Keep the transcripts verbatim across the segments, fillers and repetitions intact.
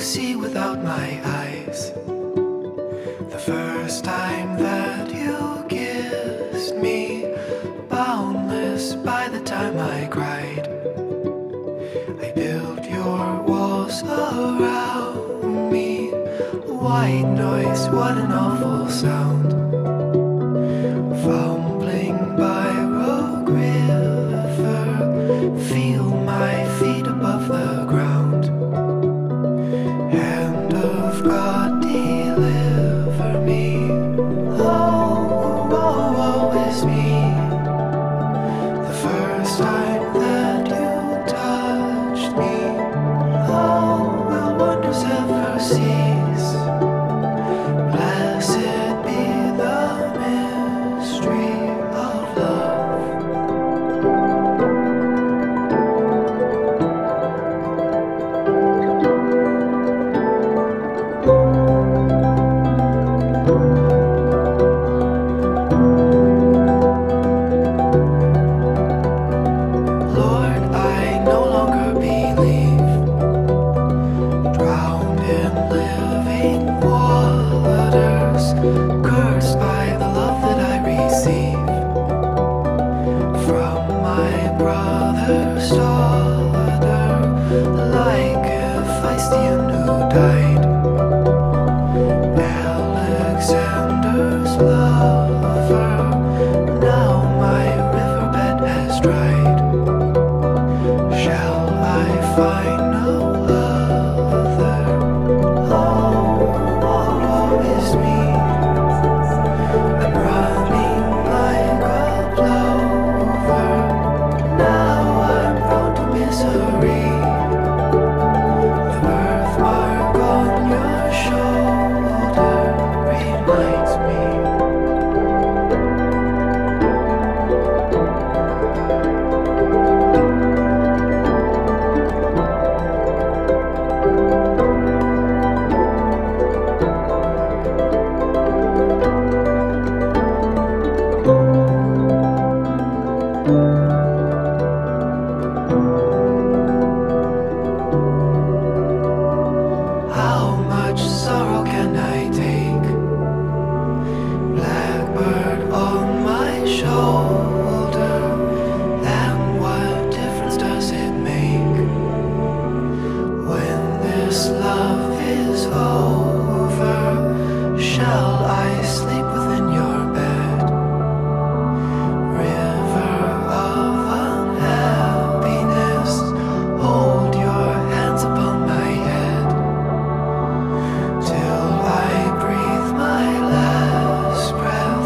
see without my eyes. The first time that you kissed me, boundless by the time I cried. I built your walls around me. White noise, what an awful sound. Fumbling by Rogue River, feel my feet above the ground. Hand of God, deliver me. Oh, woe, woe is me. The first time that you touched me, oh, will wonders ever cease? Blessed be the mystery of love. Lord, I no longer believe, drowned in living waters, cursed by the love that I receive from my brother's daughter, like Hephaestion who died. Alexander's lover, now my riverbed has dried. Shall I find no other? Oh, woe is me. I'm running like a plover. Now I'm prone to misery. The birthmark on your shoulder reminds me. How much sorrow can I take? Blackbird on my shoulder, and what difference does it make when this love is over? Shall I sleep within your bed? River of unhappiness, hold your hands upon my head till I breathe my last breath.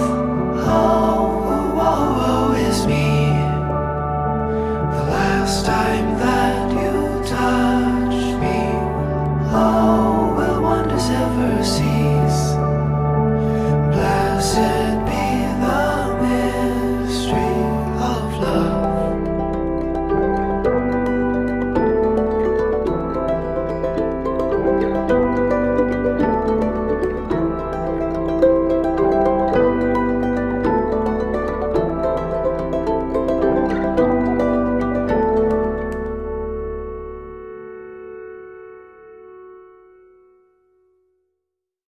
Oh, woe, woe is me. The last time that